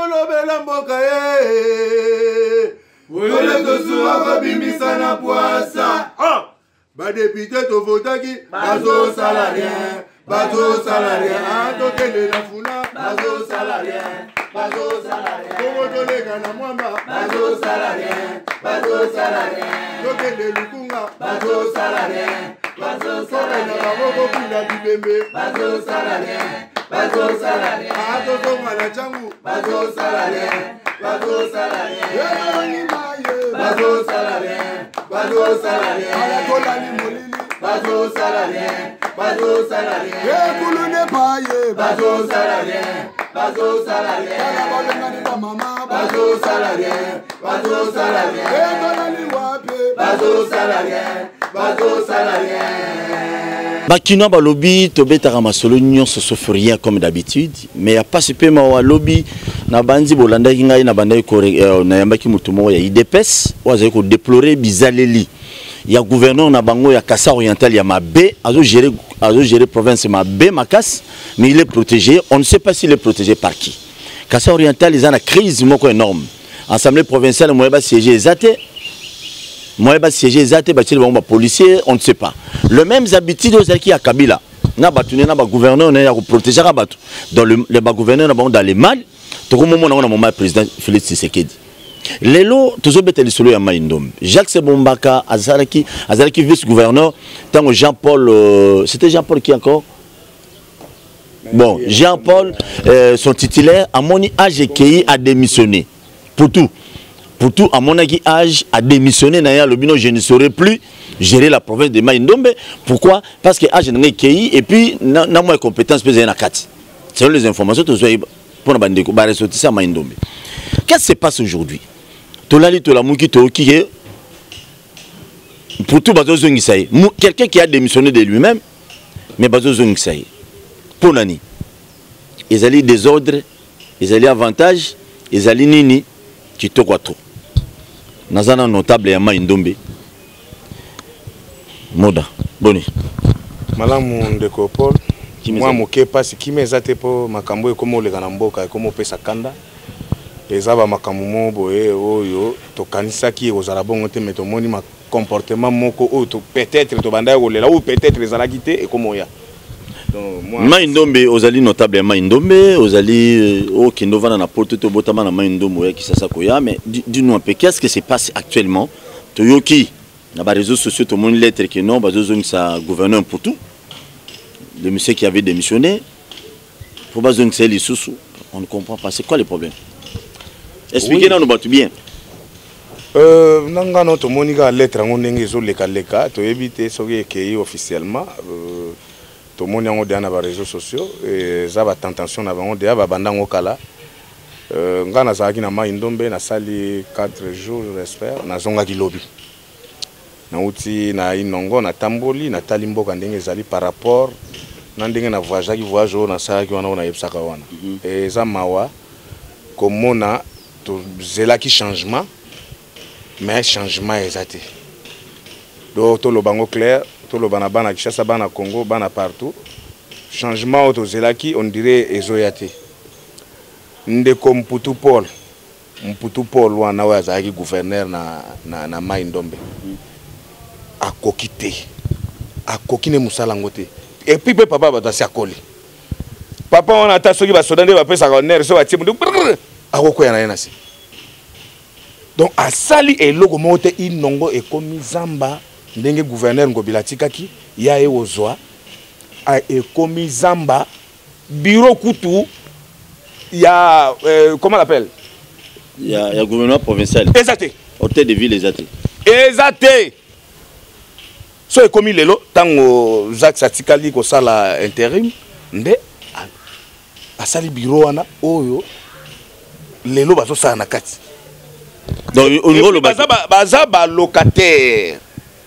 Lobela mboka Wole tosuwa kabimisa na poasa. Ba député to votaki bazo salarien. Bazo salarien. Tokende na funa bazo salarien. Bazo salarien. Kongo tolega na mwamba bazo salarien. Bazo salarien. Tokende lukunga bazo salarien. Bazo salarien. Na maboko pila bibembe bazo salarien. Bazo salarien. Toto mwana changu bazo salarien. Bazo salarien. Bazo salarien. Bazo salarien. Alakola ni molili. Bazo salarien. Bazo salarien. Kulune paye. Bazo salarien. Bazo salarien. Alakola ni mama. Bazo salarien. Bazo salarien. Kola ni wape. Bazo salarien. Bazo salarien. Bakino balobi tobetaka masolo nyonso sauf rien comme d'habitude, mais y a pas ce pema wa lobby na banzi bolanda kinga na banda ko na yambaki mutumo ya IDPS waza ko déplorer bizaleli ya gouverneur na bango ya Kassa Oriental ya Mabé azo gérer province Mabé Makas, mais il est protégé, on ne sait pas s'il est protégé par qui. Kassa Oriental ils ont une crise moko énorme. Assemblée provinciale moi ba siéger zaté. Moi, je suis siégé, je policier, on ne sait pas. Le même habitude qui à Kabila. Na batune na ba gouverneur na protéger abatu. Dans le gouverneur na dans les mal, tout le monde na moment président Félix Tshisekedi. Lelo toujours bete solo ya Maïndom. Jacques Sebombaka azalaki vice gouverneur tant Jean-Paul c'était Jean-Paul qui encore. Bon, Jean-Paul son titulaire à mon AGKI a démissionné pour tout. Pour tout, à mon âge, a démissionné, je ne saurais plus gérer la province de Maïndombe. Pourquoi? Parce que âge n'a qu'un et puis n'a moins compétence pour les 4. Selon les informations, pour la bande de ressortir à Maïndombe. Qu'est-ce qui se passe aujourd'hui? Tolali Tolamuki Toki, pour tout, quelqu'un qui a démissionné de lui-même, mais Bazo Zungisaï. Pour Nani. Ils allaient désordre, ils allaient avantage, ils allaient nini, qui te quoi trop. Nazana notable ya Maïndombe. Moda. Boni. Malamu ndeko Paul. Moi moke pasi kimezate po makambo ekomo le kanamboka ekomo pesa kanda. Ezaba makambo mo boye oyo to kanisa ki ozala bongo te metomoni ma comportement moko o to peut-être to banda ko lela ou peut-être ezala kité ekomo ya. Maïndombe ozali notable ya Maïndombe ozali au Kindovana na porte to botama na Maïndombe qui ça koya mais dis-nous un peu qu'est-ce qui se passe actuellement Toyoki na ba réseaux sociaux tout le monde lettre que non bazo ça gouverneur pour tout le monsieur qui avait démissionné pour bazo c'est les sous on ne comprend pas c'est quoi le problème expliquez-nous nous battu bien nanga no to monika lettre ngondenge zo leka to éviter soki ke officiellement tout le monde est dans les réseaux sociaux et ça va tentation na bango de ba banda ngokala ngana zaki na Maïndombe na sali 4 jours j'espère na zonga ki lobby na uti na inongo na tamboli na talimboka ndenge zali par rapport na ndenge na voyage na sala ki wana na yebsaka wana et ça mawa komona to zela ki changement mais changement exacté donc to lo bango clair le banabana Kishasa bana Congo bana partout changement auto zelaki on dirait ezoyate ndeko Mputu Paul wana wa zaki gouverneur na Maïndombe akokite akokine musala ngote et puis papa batasi akoli papa on ata soki ba soda nde ba pesa honneur so batie mundu akoko yana yana si donc asali eloko mote inongo ekomi zamba ndenge gouverneur Ngobila tikaki ya ozwa a ekomi zamba bureau kutu ya comment on l'appelle ya gouverneur provincial exacté hôtel de ville exacté so ekomi lelo tango Jacques Satikali ko sala intérim nde asali bureau wana oyo lelo bazo sala na kati donc on baza ba locataire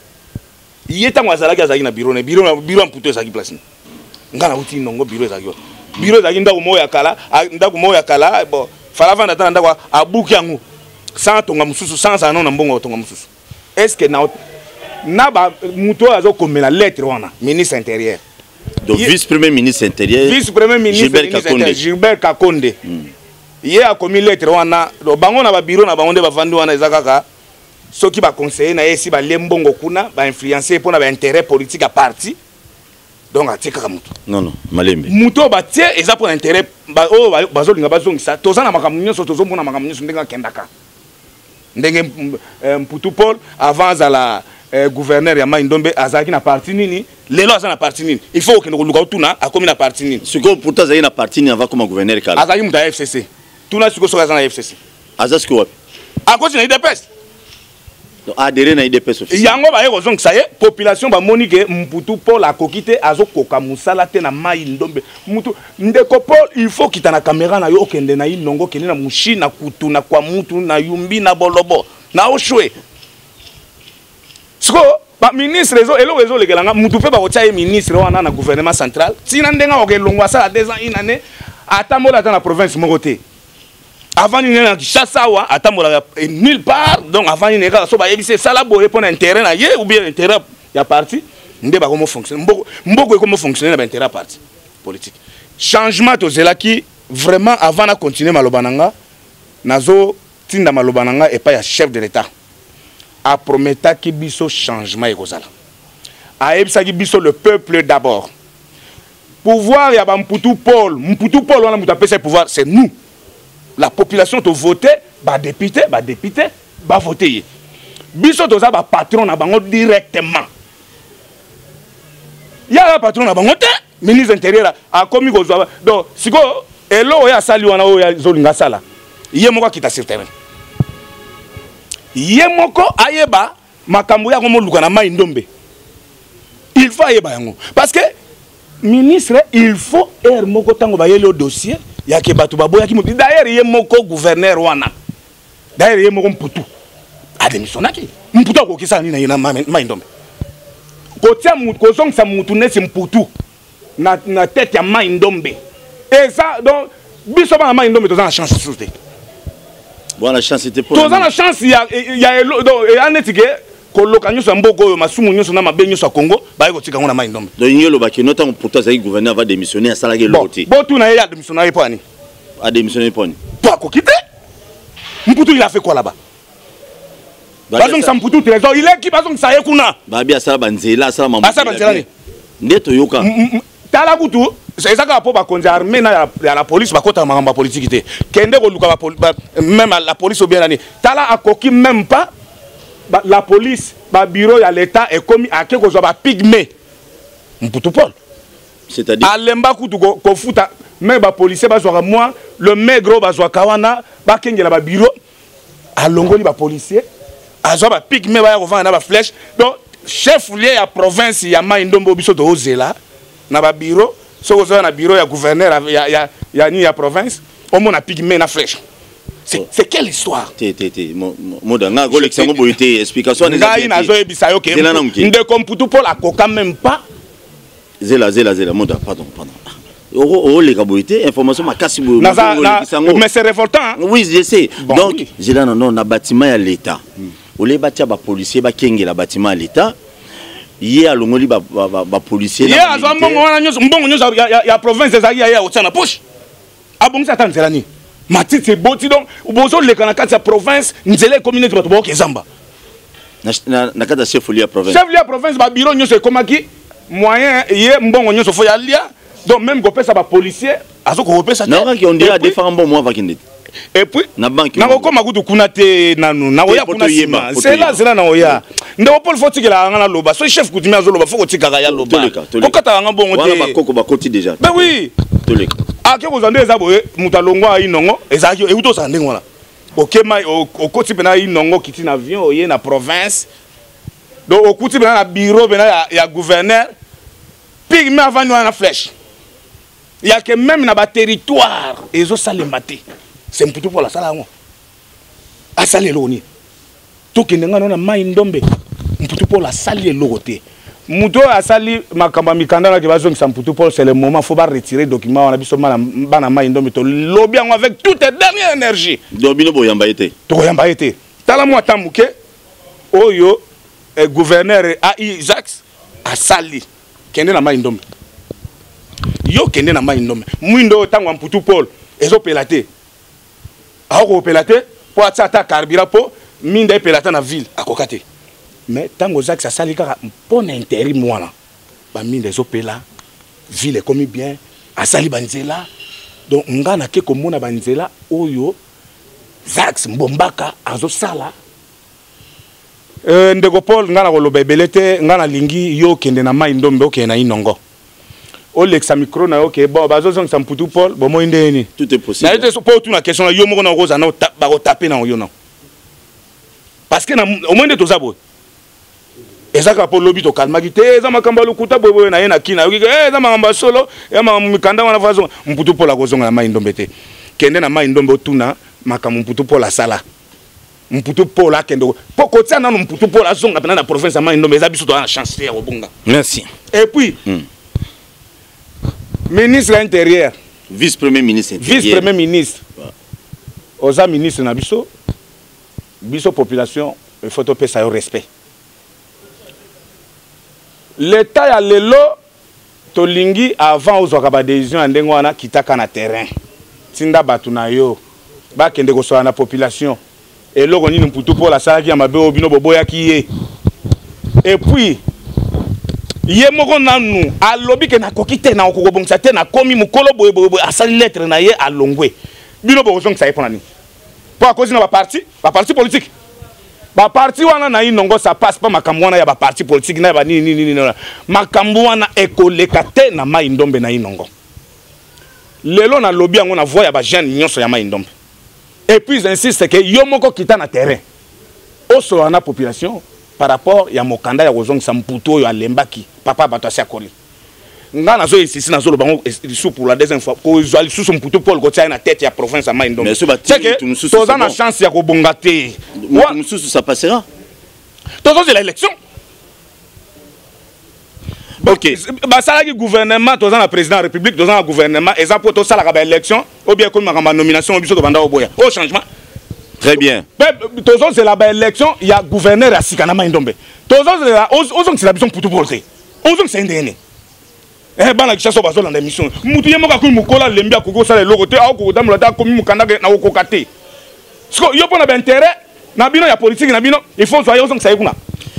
yeta ngwazalaki azaki na bureau Mputu ezaki place ngana uti nongo bureau ezaki ndako mo ya kala bon fala vanda tana ndako abuki yango sans tonga mususu sans anon na mbongo tonga mususu est-ce que na ba muto azo komela lettre wana ministre intérieur donc vice premier ministre intérieur Gilbert Kakonde Hier a commis lettre wana bango na ba bureau na bango nde bavandi wana ezakaka soki ba conseiller na yesi ba lembongo kuna ba influencer pour na ba intérêt politique à parti donc atika mutu non malembe mutu ba tie eza pour intérêt ba o bazo linga bazongisa tozana makambo nyonso tozomona makambo nyonso ndenga kendaka ndenge Mputu Paul avant à la gouverneur ya Mai-Ndombe azaki na parti nini lelo aza na parti nini il faut que nous luka tuna akomi na parti nini siko pourtant azaki na parti nini avant comme gouverneur kala azaki muta FCC tuna siko soka na FCC azaki wapi akosi na IDPS adhéré na IDPS officiel yango ba yeko zonk saye population ba monique Mputu Paul akokite azokoka musala te na Mai-Ndombe mutu ndeko Paul il faut kita na caméra na yo okende na inongo kende na mushi na kutu na kwa mutu na yumbi na bolobo na oshwe siko ba ministre ezo lekelanga mutu pe ba kotia ministre wana na gouvernement central tina ndenga okelongwa sala 2 ans inane atambola ta na province moko te avant ni na Kinshasa wa atambola nulle part donc avant ni neka so ba yebise sala boye pour intérêt na ye ou bien intérêt ya parti nde ba comment fonctionner mboko comment fonctionner na intérêt parti politique changement to zelaki vraiment avant na continuer malobananga nazo tinda malobananga et pas ya chef de l'état a prometa ki biso changement ekozala a ebisa ki biso le peuple d'abord pouvoir ya ba Mputu Paul wana muta pesa pouvoir c'est nous la population to voter ba député ba voter biso to za ba patron na bango directement ya la patron na bango te ministre intérieur a komi kozwa donc siko elo ya sali wana o ya zolinga sala ye moko kita sur terrain ye moko ayeba makambo ya komo luka na Mai-Ndombe il faut ayeba yango parce que ministre il faut moko tango ba yelo dossier ya ke batu baboya ki mutu d'ailleurs ye moko gouverneur wana d'ailleurs ye moko Mputu a démissionnaki Mputu ko kisa ni na Mai-Ndombe ko tia mutu ko zongisa mutu nesi Mputu na tête ya Mai-Ndombe et ça donc biso ba Mai-Ndombe tozana chance sur te bon la chance était pour tozana chance ya donc et anetike ko lokanyo sa mboko masumu nyoso na mabenyo sa Congo ba ko tika ngona Mai-Ndombe donc nyelo ba kino tant pourtant ça gouverneur va démissionner à salage l'autre bon tout na ya démissionner pour ani a démissionné pour pas ko quitter Mputu il a fait quoi là-bas bazong sa Mputu trésor il est qui bazong sa yekuna ba bia sala banzela sala mambo asa banzela ni ndeto yoka tala kutu c'est ça que pour konja armée na la police ba kota mangamba politique te kende ko luka même la police ou bien ani tala akoki même pas la police ba bureau ya l'état est commis à quelque chose ba pygmée Mputu Paul c'est-à-dire alemba kutu ko futa mais ba policier ba zoka moi le maigre ba zoka wana ba kengela ba bureau alongoli ba policier azo ba pygmée ba ya ko vana ba flèche donc chef lié ya province ya Mai-Ndombe biso to ozela na ba bureau so ozo na bureau ya gouverneur ya ni ya province au moins na pygmée na flèche c'est quelle histoire modanga collection boyité explication des ngai nazo ebisa yo ke ndeko Mputu Paul akoka même pas zela moda pardon les boyité information makasi mais c'est révoltant hein? Oui je sais bon, donc oui. Zela non na bâtiment ya l'état ole batia ba policier ba kengela bâtiment ya l'état yé alongoli ba policier yé azo mbongo nyoso ya province ezaki ya otsana poche abongisa tanzela ni matiti boti donc bozo le kana kati ya province nzela communauté bato ba kezamba na kata chef liya province ba bureau nyoso ekomaki moyen yé mbongo nyoso fo ya lia donc même ko pesa ba policier azo ko pesa na ki on dirait défend bon moi vakinde et puis na banque na ko makutu kuna te nanu na oya kuna sima c'est là na oya ndo Paul faut tikela ngana loba so chef coutumier azo loba faut tikaka ya loba ko kata nga bongo te wala bakoko bakoti déjà ben oui toleka a ke kozande eza boye mutalongwa inongo ezaki euto sande ngona okema okoti pena inongo kiti na avion oye na province donc okuti pena na bureau pena ya gouverneur pig me avant na flèche ya que même na ba territoire ezo salemba te c'est Mputu Paul asala ngo asali eloni tokendenga na Mai-Ndombe Mputu Paul asali eloko te muto asali makamba mikanda na ke bazongisa Mputu Paul c'est le moment faut pas retirer document on a biso bana Mai-Ndombe to lobby ngo avec toute dernière énergie dobino boyamba été to yamba été tala mo tamuke oyo gouverneur AI Jacques asali kende na Mai-Ndombe yo kende na Mai-Ndombe mwindo tango Mputu Paul ezo pelate ako pelate po atata carburant po minda pelata na ville akokate mais tango Jacques ça sali kaka pona intérêt mwana ba minda zo pela ville comme bien asali banzela donc ngana ke komona banzela oyo Jacques Mbombaka azo sala ndeko Paul ngana koloba ebelete ngana lingi yo kende na mai ndombe okena inongo Olexa micro na yo ke bon bazozong sa mputu Paul bon mo ndeni tout est possible. Na ete pas tout na question yo moko na koza na ba ko taper na yo na parce que na au moins de tozabo ezaka po lobby to kalma kite eza makamba lukuta bobo na ye na kina yoki eza makamba solo ya mikanda wana fazo mputu Paul akozonga na mai ndombe te kende na mai ndombe otuna makambo mputu Paul asala mputu Paul akende po kotia na mputu Paul azonga pena na province ya mai ndombe eza biso to na chance ya kobonga. Merci. Et puis ministre intérieur vice-premier ministre intérieur vice-premier ministre oza ministre na biso biso population il faut topesa ça au respect l'état ya lelo tolingi avant ozwaka ba décision ya ndenge wana kitaka na terrain tinda batu na yo bakende kosola na population eloko nini mputu Paul asalaki ya mabe obino boboyaki ye et puis ye moko nanu alobi ke na kokite na okobongisa te na komi mukolo boye asali lettre na ye alongwe bino bozongisa ye pona ni po akozi na ba parti politique ba parti wana na inongo ça passe pas makambo wana ya ba parti politique na ba nini makambo wana ekoleka te na mai ndombe na inongo lelo na lobi yango na voix ya ba jeune nyonso ya mai ndombe et puis j'insiste que yo moko kita na terrain oso na population par rapport ya mokanda ya kozongisa mputu oyo alembaki papa bato asi akoli nga nazo esisi nazo loba ngo sous pour la deuxième fois ko zali sous mputu Paul kotia na tête ya province ya mai ndombe c'est que toza na chance ya kobonga te mususu ça passera tozo de l'élection ok basalaki gouvernement toza na président de la république toza na gouvernement eza po tosalaka ba élection ou bien comme ma nomination biso to banda oboya au changement. Très bien. Tozo c'est la élection, il y a gouverneur à Sikana Maindombe. Tozo c'est la ozong c'est la mission pour tout bolter. Ozong c'est ndene. Eh bana kishaso bazo dans l'émission. Mutu yemo ka ku mukola lembia koko sala lokote au ko damula ta komi mukanda na okokate. Sko yo pona intérêt na bino ya politique na bino, il faut soyez ozong ça yekuna.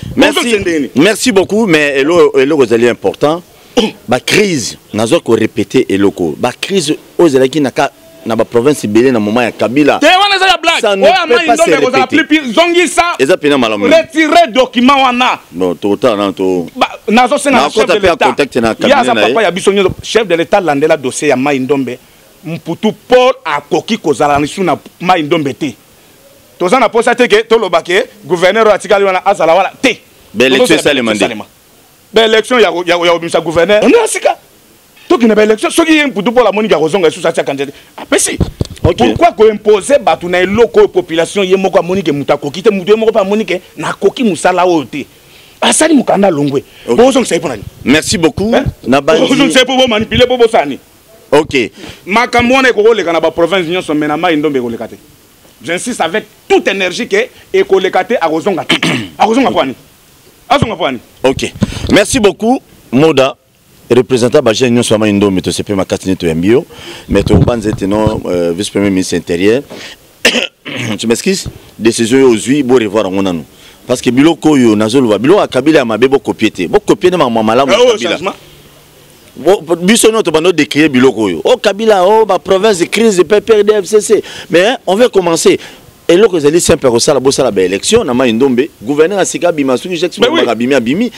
Merci beaucoup mais elo kozali important. Ba crise nazo ko répéter eloko. Ba crise ozalaki na ba province belé na moment ya Kabila. Ça ne peut pas se répéter. Retirer document wana. Non, total non to. Nazo senga chef de l'État. Ya za papa ya biso nyo chef de l'État landela dossier ya Mai Ndombe. Mputu Paul akoki kozala nisu na Mai Ndombe te. Toza na posa te ke to lobake gouverneur atikali wana azala wala te. L'élection ça le mandat. L'élection ya obimisa gouverneur. On asika. Donc une élection ce qui est pour tout pour la monique à Rosonga sous sa candidature. Apprécie. Pourquoi qu'on impose batu na loko population yemoko monique mutako kite mutu yemoko pa monique na koki musala ote. Asali mukanda longwe. Bozong sai ponani. Merci beaucoup. Na bandi. Bozong sai pour manipuler bobo sani. OK. Makamone ko le kana ba province nyonso menama indombe ko lekate. J'insiste avec toute énergie que et ko lekate a Rosonga. A Rosonga poani. Azonga poani. OK. Merci beaucoup Moda. Représentant Bajen Nyon Swama Indo, mais tu sais pas ma carte to mbio, mais tu banze non vice-premier ministre intérieur. Tu m'excuses? Décision aujourd'hui pour revoir en nous. Parce que biloko yo nazolo ba bilo akabila ma bebo copier bo copier na mama la kabila. Biso no to bano décrire biloko yo. Oh Kabila oh ma province de crise de PPRD FCC. Mais on va commencer. Et là que c'est simple que ça la bossa la élection na mai ndombe gouverneur asika bima sou j'explique ba abimi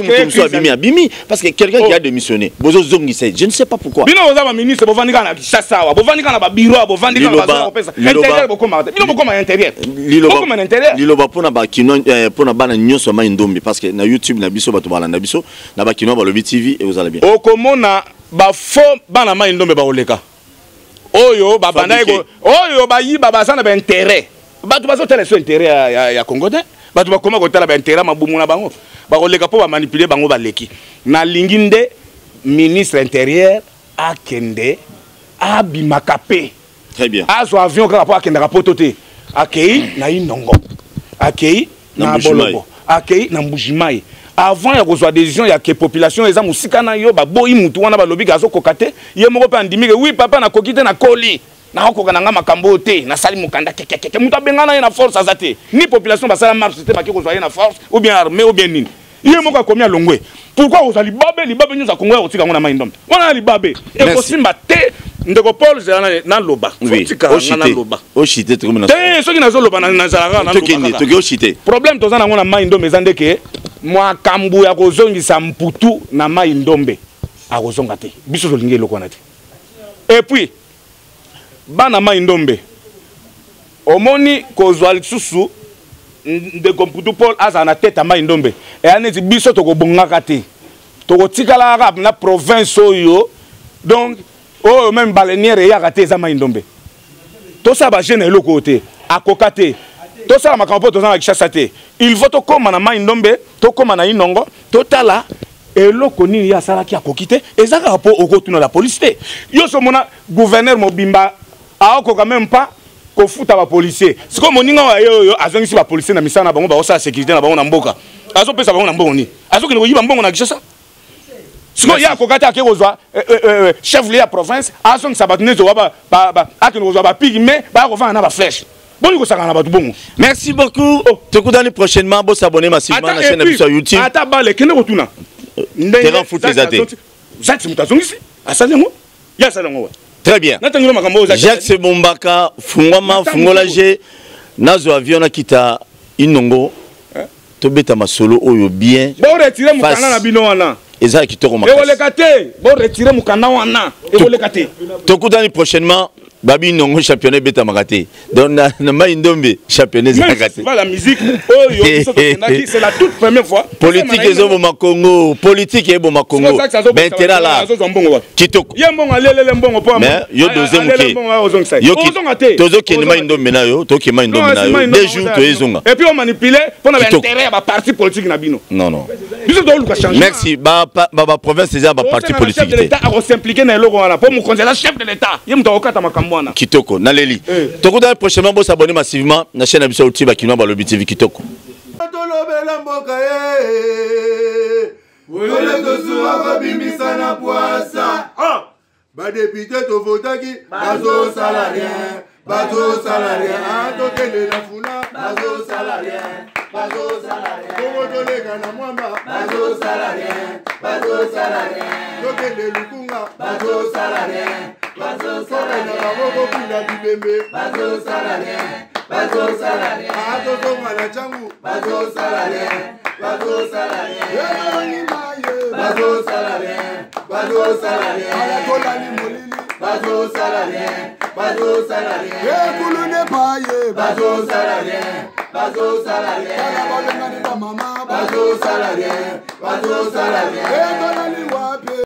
parce que quelqu'un qui a démissionné bozo zongi c'est je ne sais pas pourquoi bino oza ministre bovandika na Kishasa wa bovandika na ba bureau bovandika na ba pesa intérieur bokoma bino bokoma intérieur lilo ba pona ba kino pona bana nyonso mai ndombe parce que na YouTube na biso bato balanda biso na ba kino ba lobi TV et vous allez bien okomona ba faux bana mai ndombe ba oleka oyo ba banda ego oyo ba yi ba bazana ba intérêt batu bazo tele so intérêt ya Congo te batu bakoma ko tala ba intérêt mabumu na bango ba koleka po ba manipuler bango ba leki na linginde ministre intérieur akende abimakape très bien azo avion ka po akenda ka potote akei na inongo akei na bolobo akei na mbujimai avant ya kozwa décision ya que population eza musika na yo ba boyi mutu wana ba lobi gazo kokate ye moko pa ndimike oui papa na kokite na koli nakokoka nanga makambo te nasali mukanda kekeke muta bengana ye na force azate ni population basala marche te baki kozwa ye na force ou bien armée ou bien nini ye moko akomi alongwe pourquoi ozali libabe nyonso akongo ya kotika ngo na Mai-Ndombe wana libabe ekosimba te ndeko Paul zela na loba fotika na loba oshite te soki nazoloba na zalaka na loba toki oshite problème toza nango na Mai-Ndombe ezandeke mwakambu ya kozongisa mputu na Mai-Ndombe akozonga te biso tolingi eloko wana te et puis bana Mai-Ndombe omoni kozwa lisusu ndeko mputu Paul aza na tête ya Mai-Ndombe eyaneti biso tokobongaka te tokotikala na province oyo donc oyo même baleinière eyaka te eza Mai-Ndombe tosala bagene eloko te akoka te tosala makambo mpo toza na Kinshasa te il faut tokóma na Mai-Ndombe tokóma na Inongo totala eloko nini asalaki akoki te ezaka mpo okotuna la police te yo somona gouverneur Mobimba aokoka même pas kofuta ba policier siko moninga wa yo azongisi ba policier na misana bango ba osala sécurité na bango na mboka azopesa bango na mbongo ni azokende koyiba mbongo na Kinshasa siko ya kokata akekozwa chef lieu ya province azongisa bato nezo wa ba akende kozwa ba pigi mais ba kovana na ba flèche boni kosaka na bato bongo. Merci beaucoup. Tokudani prochainement bo s'abonner massivement à la chaîne de YouTube. Ata bale kende kotuna terrain foot les athées. Zati mutazongisi asalengo ya salengo. Très bien. Jacques Sebombaka, Fungwama, Fungolaje, Nazo avion na kita Inongo, Tobeta Masolo, Oyo bien. Bon, retirez mon canal à Binoana. Eza Kitoko Makasi. Et Olekate, bon, retirez mon canal wana. Et Olekate. Tokudani prochainement. Babi Nongo championnat beta magate. Donc na Mai-Ndombe championnat magate. La musique, c'est la toute première fois. Politique est au Congo, politique est au Congo. Ben tera là. Kitoko. Mais yo deuxième muke. Yo tozo ki Mai-Ndombe na yo, toki Mai-Ndombe na yo. Deux jours to ezonga. Et puis on manipule pour l'intérêt à parti politique na bino. Non. Biso do luka changer. Merci. Ba province déjà ba parti politique. Chef de l'État a s'impliquer na eloko wana pour mon conseiller chef de l'État. Yem to okata makambo. Kitoko, Naleli. Tokuda prochainement vous abonner massivement na chaîne Abisa Utiba Kinoa Balobi TV Kitoko. Ba député to votaki bazo salarien to kende na funa bazo salarien Kongo to lega na mwamba bazo salarien to kende lukunga bazo salarien na baboko pila bibembe bazo salarien ato tonga na changu bazo salarien Ayatollah Molili bazo salarien ekulu ne paye bazo salarien bala balengani ba mama bazo salarien etolali wapi